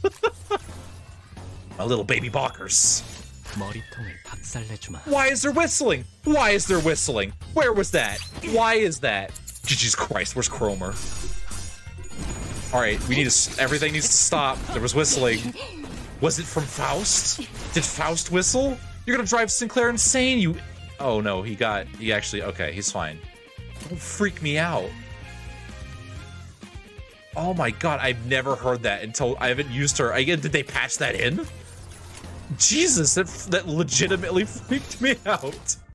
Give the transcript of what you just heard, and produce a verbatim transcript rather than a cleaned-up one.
My little baby balkers. Why is there whistling? Why is there whistling? Where was that? Why is that? Jesus Christ, where's Kromer? Alright, we need to- everything needs to stop. There was whistling. Was it from Faust? Did Faust whistle? You're gonna drive Sinclair insane, you- Oh no, he got- he actually- okay, he's fine. Don't freak me out. Oh my god, I've never heard that until I haven't used her. Again, did they patch that in? Jesus, that, that legitimately freaked me out.